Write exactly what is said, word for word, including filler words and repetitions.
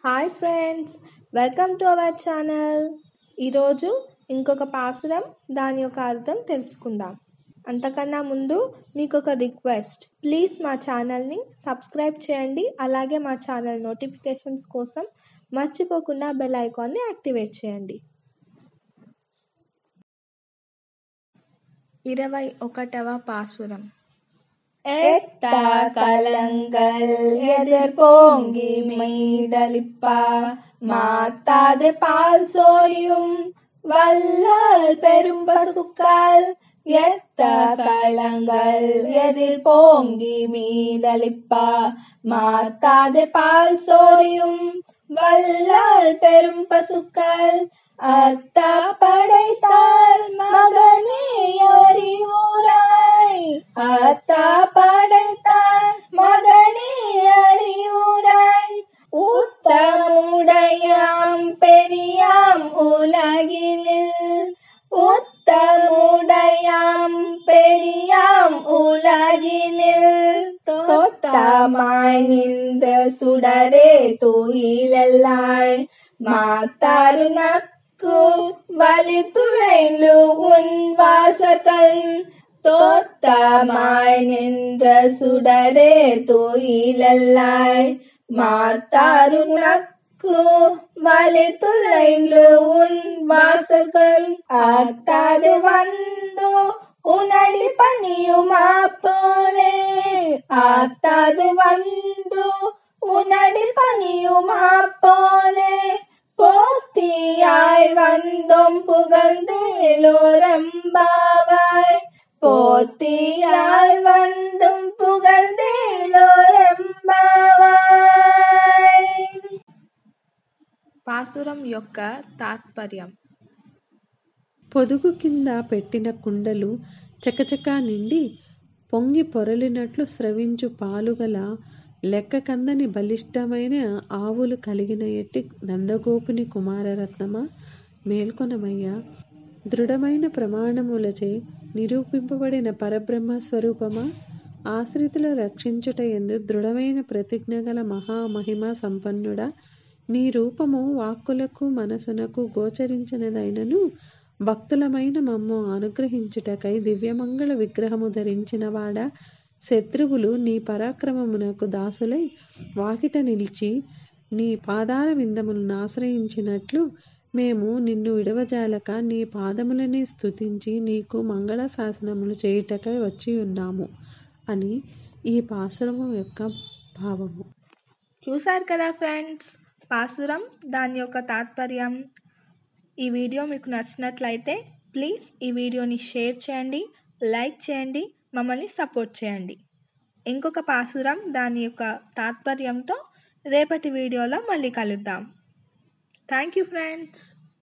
Hi friends, welcome to our channel. ఈరోజు ఇంకొక పాసురం దాని యొక్క అర్థం తెలుసుకుందాం. అంతకన్నా ముందు మీకు ఒక రిక్వెస్ట్, ప్లీజ్ మా ఛానల్ని సబ్స్క్రైబ్ చేయండి. అలాగే మా ఛానల్ నోటిఫికేషన్స్ కోసం మర్చిపోకుండా బెల్ ఐకాన్ని యాక్టివేట్ చేయండి. ఇరవై ఒకటవ పాసురం. எட்ட கலங்கள் எதிர்போங்கி மீதலிப்பா மாத்தாது பால் சோயும் வல்லால் பெரும் பசுக்கள் எத்த கலங்கள் எதிர் போங்கி மீதலிப்பா மாத்தாது பால் சோயும் வல்லால் பெரும் பசுக்கள் அத்தா படைத்தால் மகனே அறிவுராய் அத்தா படைத்தால் மகனே அறிவுராய் உத்தமுடையாம் பெரியாம் உலகினில் உத்தமுடையாம் பெரியாம் உலகினில் தோத்தமாய் நின்ற சுடரே தூயிலல்லாய் மாத்தாருனக்கு வலி துளைந்து உன் வாசகன் தோத்தமாய் நின்ற சுடரே தூயிலல்லாய் மாத்தாருனக்கு வலி துளைந்து உன் வாசகன் ஆத்தாது வந்து உனடி பணியுமா போலே ஆத்தாது வந்து உனடி பணியுமா போலே போத்தியாய் வந்தும் புகழ்ந்தேலோரம்பாவாய் போத்தியாய் வந்தும் పుగల్దేలోరంబావాయ్. పాసురం యొక్క తాత్పర్యం. పొదుగు కింద పెట్టిన కుండలు చకచకా నిండి పొంగి పొరలినట్లు స్రవించు పాలుగల లెక్క కందని బలిష్టమైన ఆవులు కలిగిన ఎట్టి నందగోపుని కుమారరత్నమా, మేల్కొనమయ్యా. దృఢమైన ప్రమాణములచే నిరూపింపబడిన పరబ్రహ్మ స్వరూపమా, ఆశ్రితుల రక్షించుట యందు దృఢమైన ప్రతిజ్ఞ గల మహామహిమా సంపన్నుడా, నీ రూపము వాక్కులకు మనసునకు గోచరించినదైనను భక్తులమైన మమ్ము అనుగ్రహించుటకై దివ్యమంగళ విగ్రహము ధరించిన వాడా, శత్రువులు నీ పరాక్రమమునకు దాసులై వాకిట నిలిచి నీ పాదార విందములను ఆశ్రయించినట్లు మేము నిన్ను విడవజాలక నీ పాదములనే స్తుతించి నీకు మంగళ శాసనములు చేయుటకై వచ్చి ఉన్నాము అని ఈ పాసురము యొక్క భావము. చూశారు కదా ఫ్రెండ్స్, పాసురం దాని యొక్క తాత్పర్యం. ఈ వీడియో మీకు నచ్చినట్లయితే ప్లీజ్ ఈ వీడియోని షేర్ చేయండి, లైక్ చేయండి, మమ్మల్ని సపోర్ట్ చేయండి. ఇంకొక పాసురం దాని యొక్క తాత్పర్యంతో రేపటి వీడియోలో మళ్ళీ కలుద్దాం. Thank you friends.